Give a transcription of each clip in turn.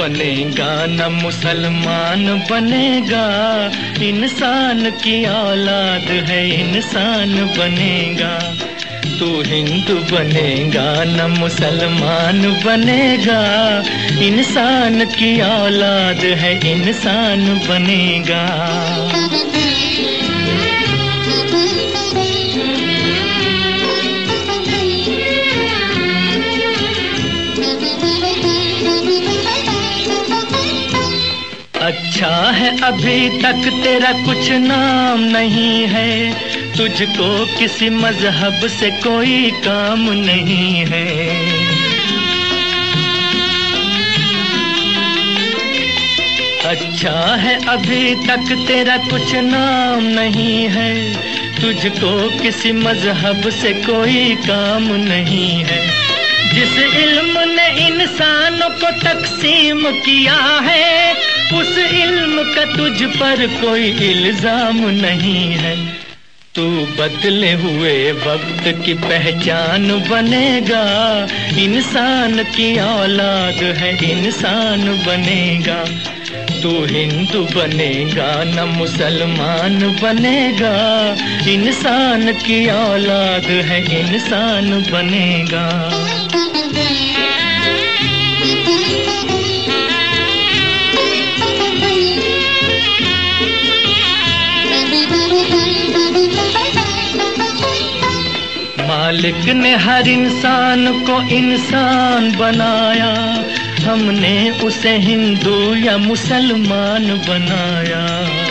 बनेगा न मुसलमान बनेगा, इंसान की औलाद है इंसान बनेगा। तू हिंदू बनेगा न मुसलमान बनेगा, इंसान की औलाद है इंसान बनेगा। अच्छा है अभी तक तेरा कुछ नाम नहीं है, तुझको किसी मजहब से कोई काम नहीं है। अच्छा है अभी तक तेरा कुछ नाम नहीं है, तुझको किसी मजहब से कोई काम नहीं है। जिस इल्म ने इंसानों को तकसीम किया है, उस इल्म का तुझ पर कोई इल्जाम नहीं है। तू बदले हुए वक्त की पहचान बनेगा, इंसान की औलाद है इंसान बनेगा। तू हिंदू बनेगा न मुसलमान बनेगा, इंसान की औलाद है इंसान बनेगा। मालिक ने हर इंसान को इंसान बनाया, हमने उसे हिंदू या मुसलमान बनाया।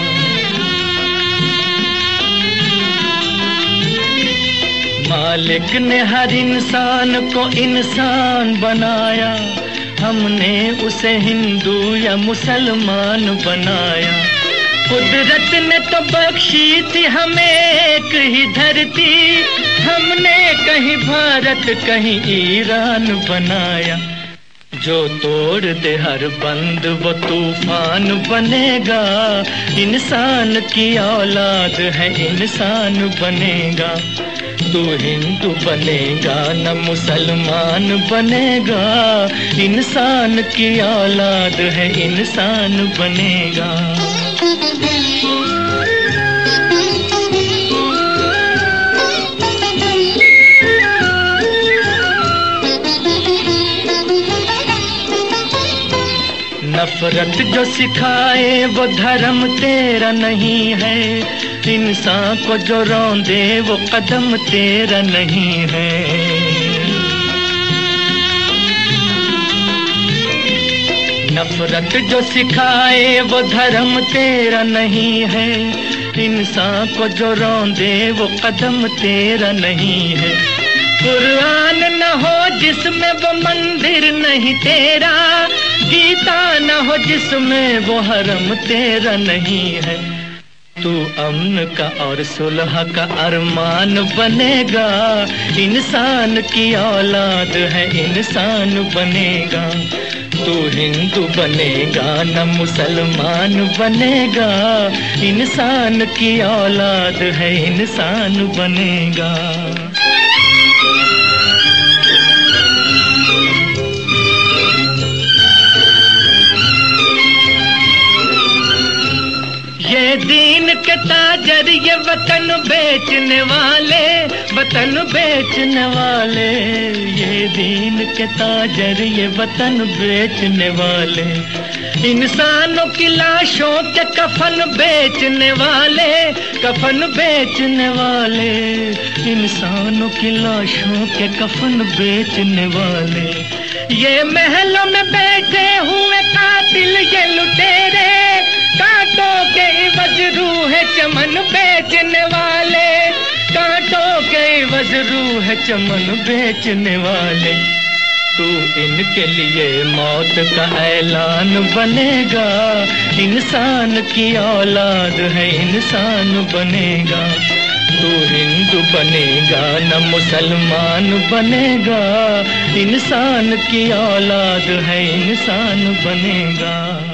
मालिक ने हर इंसान को इंसान बनाया, हमने उसे हिंदू या मुसलमान बनाया। कुदरत ने तो बख्शी थी हमें एक ही धरती, हमने कहीं भारत कहीं ईरान बनाया। जो तोड़ दे हर बंद वो तूफान बनेगा, इंसान की औलाद है इंसान बनेगा। तू हिंदू बनेगा न मुसलमान बनेगा, इंसान की औलाद है इंसान बनेगा। नफरत जो सिखाए वो धर्म तेरा नहीं है, इंसान को जो रौंदे वो कदम तेरा नहीं है। नफरत जो सिखाए वो धर्म तेरा नहीं है, इंसान को जो रौंदे वो कदम तेरा नहीं है। कुरान न हो जिसमें वो मंदिर नहीं तेरा, गीता न हो जिसमें वो हरम तेरा नहीं है। तू अमन का और सुलह का अरमान बनेगा, इंसान की औलाद है इंसान बनेगा। तू हिंदू बनेगा न मुसलमान बनेगा, इंसान की औलाद है इंसान बनेगा। ये दीन के ताजर ये वतन बेचने वाले, वतन बेचने वाले। ये दीन के ताजर ये वतन बेचने वाले, इंसानों की लाशों के कफन बेचने वाले, कफन बेचने वाले। इंसानों की लाशों के कफन बेचने वाले। ये महलों में बैठे हुए कातिल ये लुटेरे, कांटों के इवज रूह चमन बेचने वाले, कांटों के इवज रूह चमन बेचने वाले। तू इनके लिए मौत का ऐलान बनेगा, इंसान की औलाद है इंसान बनेगा। तू हिंदू बनेगा न मुसलमान बनेगा, इंसान की औलाद है इंसान बनेगा।